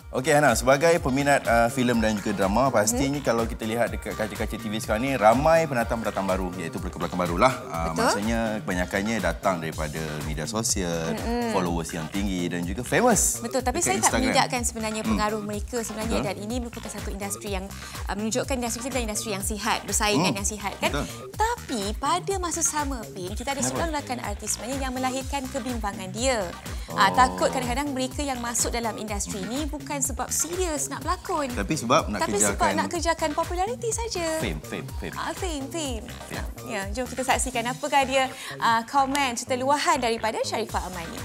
Okey Hana, sebagai peminat filem dan juga drama, pastinya kalau kita lihat dekat kaca-kaca TV sekarang ni ramai pendatang-pendatang baru, iaitu pelakon-pelakon barulah. Maksudnya kebanyakannya datang daripada media sosial, followers yang tinggi dan juga famous. Betul, tapi saya Instagram. tak menidakkan sebenarnya pengaruh mereka sebenarnya. Dan ini merupakan satu industri yang menunjukkan industri kita adalah industri yang sihat, bersaingan yang sihat kan. Betul. Tapi pada masa sama Pin, kita ada seorang rakan artis sebenarnya yang melahirkan kebimbangan dia. Takut kadang-kadang mereka yang masuk dalam industri ini bukan sebab serius nak berlakon. Tapi sebab nak kerjakan populariti saja. Fame. Fame. Ya, jom kita saksikan apakah dia komen serta luahan daripada Sharifah Amani.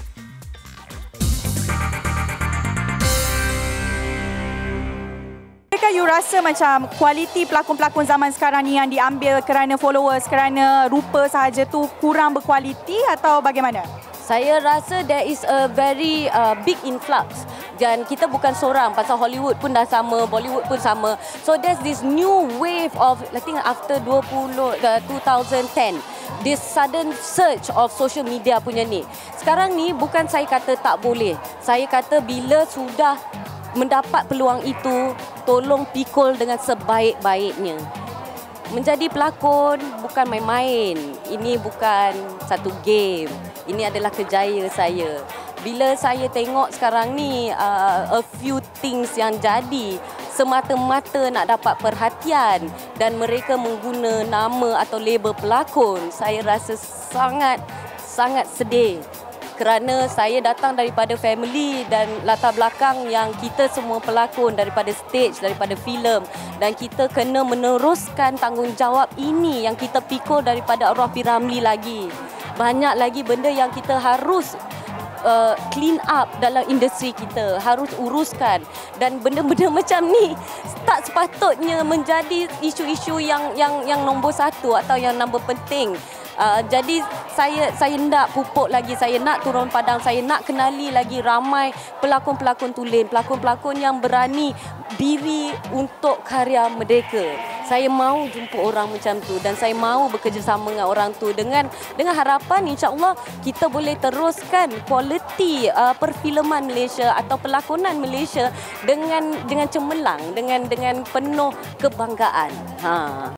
Adakah you rasa macam kualiti pelakon-pelakon zaman sekarang ni yang diambil kerana followers, kerana rupa sahaja tu kurang berkualiti atau bagaimana? Saya rasa there is a very big influx. Dan kita bukan seorang, pasal Hollywood pun dah sama, Bollywood pun sama. So there's this new wave of, I think after 2010, this sudden surge of social media punya ni. Sekarang ni bukan saya kata tak boleh. Saya kata bila sudah mendapat peluang itu, tolong pikul dengan sebaik-baiknya. Menjadi pelakon bukan main-main. Ini bukan satu game. Ini adalah kerjaya saya. Bila saya tengok sekarang ni a few things yang jadi semata-mata nak dapat perhatian dan mereka mengguna nama atau label pelakon, saya rasa sangat sedih. Kerana saya datang daripada family dan latar belakang yang kita semua pelakon daripada stage, daripada filem, dan kita kena meneruskan tanggungjawab ini yang kita pikul daripada arwah P. Ramlee lagi. Banyak lagi benda yang kita harus clean up dalam industri kita, harus uruskan, dan benda-benda macam ni tak sepatutnya menjadi isu-isu yang nombor satu atau yang nombor penting. Jadi saya nak pupuk lagi, saya nak turun padang, saya nak kenali lagi ramai pelakon-pelakon tulen, pelakon-pelakon yang berani diri untuk karya mereka. Saya mahu jumpa orang macam tu dan saya mahu bekerjasama dengan orang tu dengan harapan insya-Allah kita boleh teruskan kualiti perfilman Malaysia atau pelakonan Malaysia dengan cemerlang, dengan penuh kebanggaan.